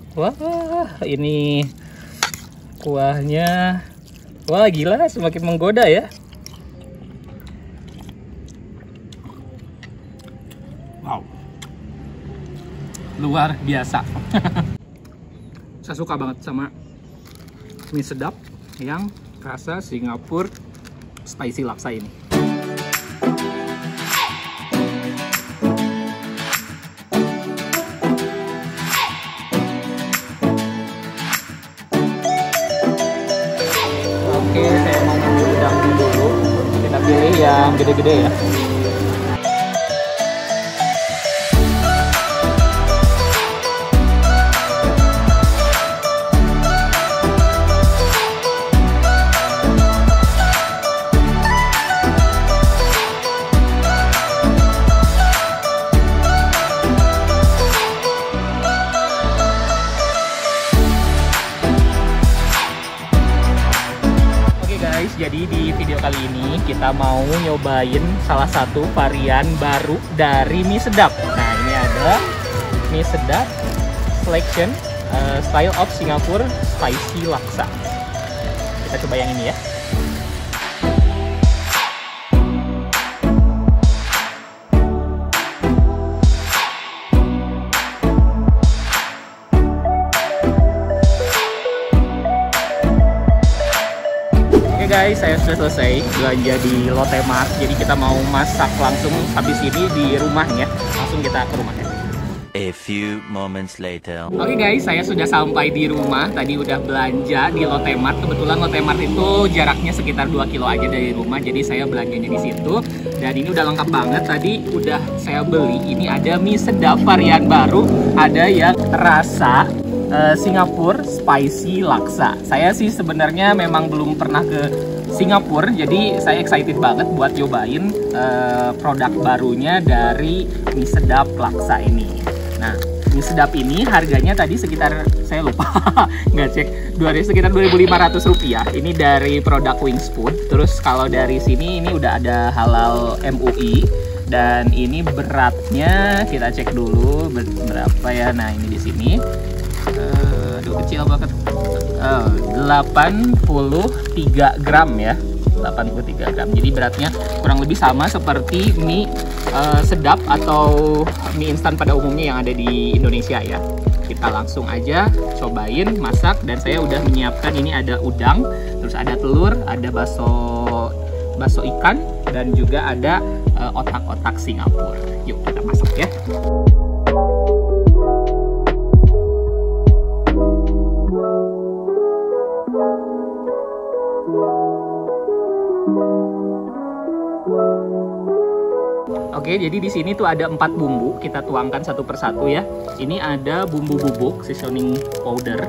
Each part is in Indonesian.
Wah, ini kuahnya. Wah, gila, semakin menggoda ya. Wow. Luar biasa. Saya suka banget sama mie sedap yang rasa Singapura spicy laksa ini. Oke, saya mau ngambil udangnya dulu. Kita pilih yang gede-gede ya. Jadi di video kali ini kita mau nyobain salah satu varian baru dari mie sedap. Nah, ini ada mie sedap selection style of Singapore spicy laksa. Kita coba yang ini ya. Guys, saya sudah selesai belanja di Lotte Mart. Jadi kita mau masak langsung habis ini di rumahnya. Langsung kita ke rumahnya. A few moments later. Oke guys, saya sudah sampai di rumah. Tadi udah belanja di Lotte Mart. Kebetulan Lotte Mart itu jaraknya sekitar 2 kilo aja dari rumah. Jadi saya belanjanya di situ. Dan ini udah lengkap banget. Tadi udah saya beli. Ini ada mie sedap varian baru. Ada yang rasa Singapura spicy laksa. Saya sih sebenarnya memang belum pernah ke Singapura, jadi saya excited banget buat cobain produk barunya dari mie sedap laksa ini. Nah, mie sedap ini harganya tadi sekitar, saya lupa nggak cek, sekitar 2.500 rupiah. Ini dari produk Wings Food. Terus kalau dari sini ini udah ada halal MUI. Dan ini beratnya kita cek dulu berapa ya. Nah, ini di sini. Aduh, kecil banget. 83 gram ya. 83 gram. Jadi beratnya kurang lebih sama seperti mie sedap atau mie instan pada umumnya yang ada di Indonesia ya. Kita langsung aja cobain masak. Dan saya udah menyiapkan, ini ada udang, terus ada telur, ada bakso ikan, dan juga ada otak-otak Singapura. Yuk kita masak ya. Oke, jadi di sini tuh ada 4 bumbu, kita tuangkan satu persatu ya. Ini ada bumbu bubuk, seasoning powder.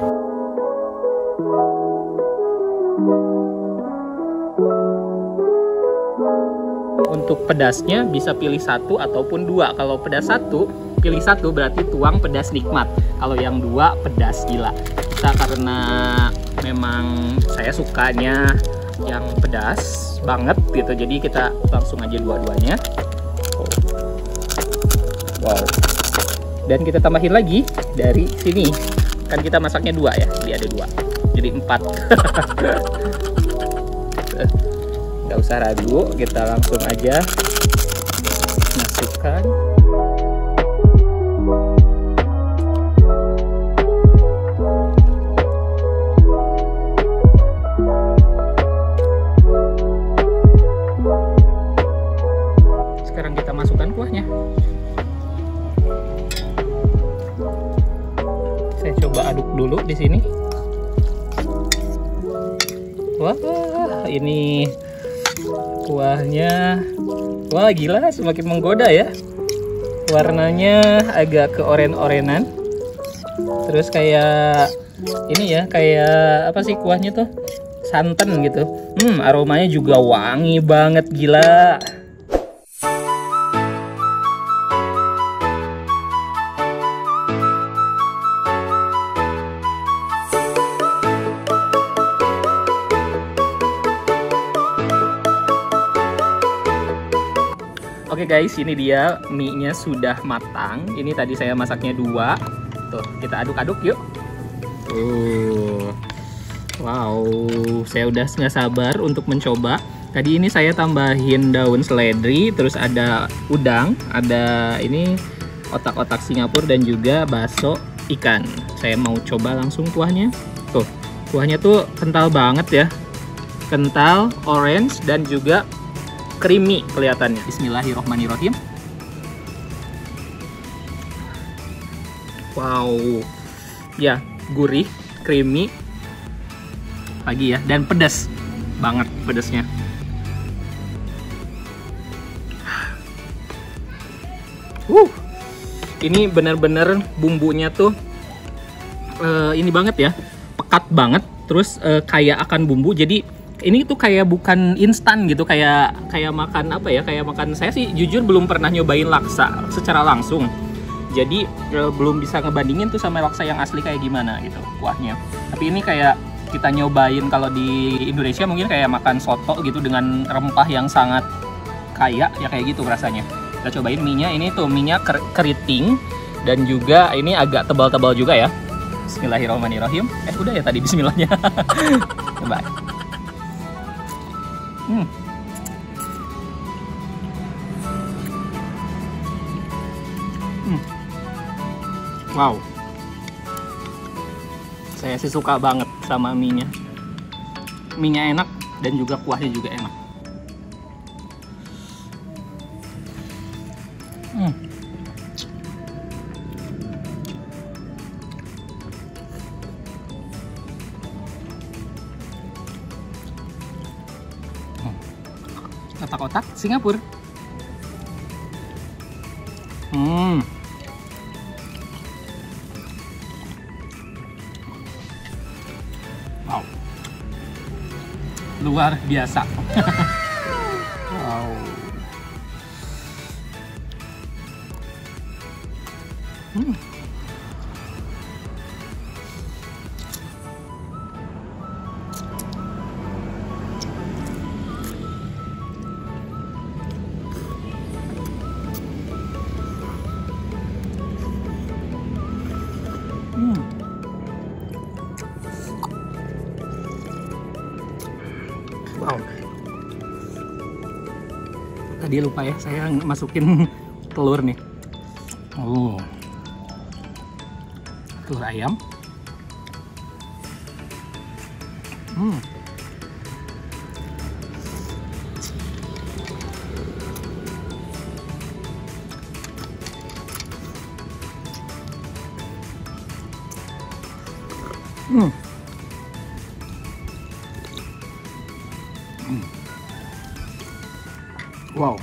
Untuk pedasnya bisa pilih 1 ataupun 2. Kalau pedas 1, pilih 1 berarti tuang pedas nikmat. Kalau yang 2 pedas gila. Kita karena memang saya sukanya yang pedas banget gitu, jadi kita langsung aja dua-duanya. Wow. Dan kita tambahin lagi dari sini. Kan kita masaknya 2 ya, jadi ada 2. Jadi 4. Nggak usah ragu, kita langsung aja masukkan. Sekarang kita masukkan kuahnya. Saya coba aduk dulu di sini. Wah, ini kuahnya, wah gila, semakin menggoda ya. Warnanya agak ke oren-orenan. Terus kayak ini ya, kayak apa sih kuahnya tuh? Santan gitu. Aromanya juga wangi banget, gila. Oke guys, ini dia mie-nya sudah matang. Ini tadi saya masaknya 2. Tuh, kita aduk-aduk yuk. Wow, saya udah nggak sabar untuk mencoba. Tadi ini saya tambahin daun seledri, terus ada udang, ada ini otak-otak Singapura dan juga bakso ikan. Saya mau coba langsung kuahnya. Tuh, kuahnya tuh kental banget ya. Kental, orange, dan juga creamy kelihatannya. Bismillahirrohmanirrohim. Wow, ya gurih, creamy lagi ya, dan pedas banget pedasnya. Ini bener-bener bumbunya tuh ini banget ya, pekat banget, terus kayak akan bumbu. Jadi ini tuh kayak bukan instan gitu, kayak makan apa ya, kayak makan, saya sih jujur belum pernah nyobain laksa secara langsung. Jadi belum bisa ngebandingin tuh sama laksa yang asli kayak gimana gitu kuahnya. Tapi ini kayak kita nyobain kalau di Indonesia mungkin kayak makan soto gitu dengan rempah yang sangat kaya ya, kayak gitu rasanya. Kita cobain mie-nya, ini tuh mie-nya keriting dan juga ini agak tebal-tebal juga ya. Bismillahirrahmanirrahim. Udah ya tadi bismillahnya. Coba. Wow. Saya sih suka banget sama mie-nya. Mie-nya enak dan juga kuahnya juga enak. Otak-otak Singapura. Wow, luar biasa. Wow. Wow. Tadi lupa ya, saya masukin telur nih. Telur ayam. Wow.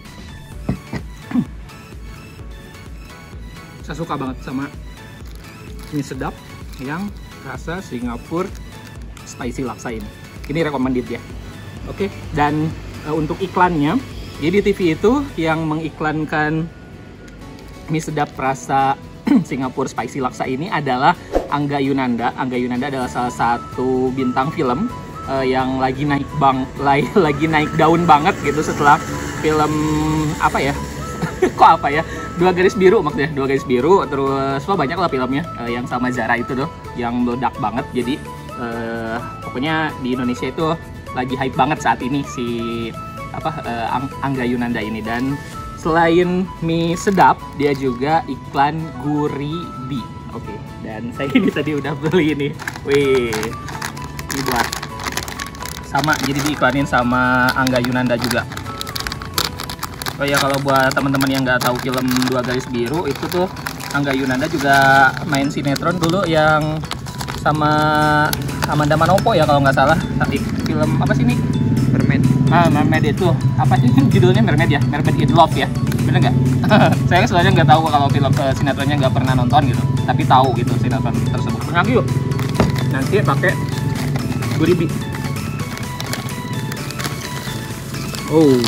Saya suka banget sama mie sedap yang rasa Singapura spicy laksa ini. Ini recommended ya. Oke, dan untuk iklannya, jadi TV itu yang mengiklankan mie sedap rasa Singapura spicy laksa ini adalah Angga Yunanda. Angga Yunanda adalah salah satu bintang film yang lagi naik daun banget gitu setelah film apa ya? Kok apa ya? Dua Garis Biru maksudnya, Dua Garis Biru, terus banyak lah filmnya yang sama Zara itu tuh yang meledak banget. Jadi pokoknya di Indonesia itu lagi hype banget saat ini si Angga Yunanda ini. Dan selain mie sedap, dia juga iklan Guribi. Oke, dan saya ini tadi udah beli ini. Wih, ini buat sama, jadi diiklanin sama Angga Yunanda juga. Oh ya, kalau buat teman-teman yang nggak tahu film Dua Garis Biru, itu tuh Angga Yunanda juga main sinetron dulu yang sama Amanda Manopo ya kalau nggak salah. Film apa sih ini? Mermaid. Mermaid itu apa sih judulnya? Mermaid ya, Mermaid in Love ya, bener nggak? Saya sebenarnya nggak tahu kalau film sinetronnya, nggak pernah nonton gitu, tapi tahu gitu sinetron tersebut. Lagi yuk, nanti pakai Guribi. Oh.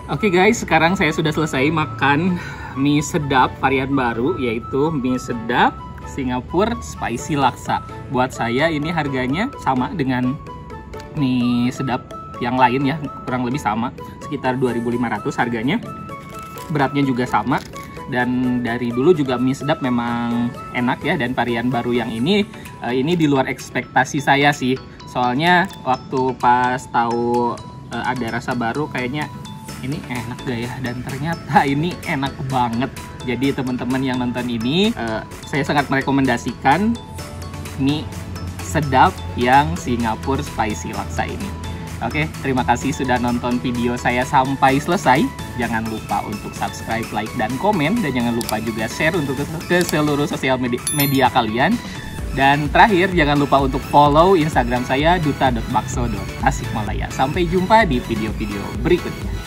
Oke guys, sekarang saya sudah selesai makan mie sedap varian baru, yaitu mie sedap Singapura Spicy Laksa. Buat saya ini harganya sama dengan mie sedap yang lain ya, kurang lebih sama, sekitar 2.500 harganya. Beratnya juga sama. Dan dari dulu juga mie sedap memang enak ya, dan varian baru yang ini di luar ekspektasi saya sih. Soalnya waktu pas tahu ada rasa baru kayaknya ini enak gak ya, dan ternyata ini enak banget. Jadi teman-teman yang nonton ini saya sangat merekomendasikan mie sedap yang Singapura Spicy Laksa ini. Oke, terima kasih sudah nonton video saya sampai selesai. Jangan lupa untuk subscribe, like, dan komen. Dan jangan lupa juga share untuk ke seluruh sosial media kalian. Dan terakhir, jangan lupa untuk follow Instagram saya duta.bakso.tasikmalaya. Sampai jumpa di video-video berikutnya.